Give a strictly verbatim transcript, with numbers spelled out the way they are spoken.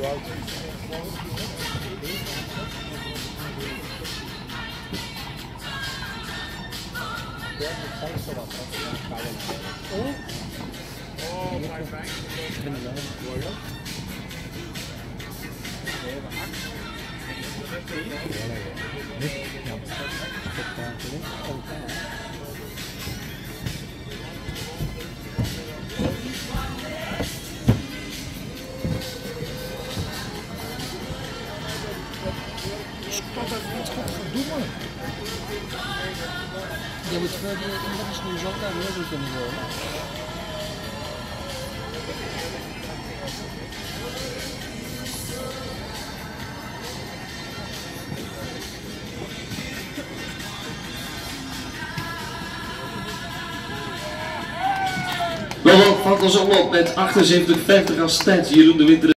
Oh, my bank. Je moet wel die misschien zo daar weer kunnen worden. Lolo valt ons op met achtenzeventig vijftig als tijd. Jeroen de Winter.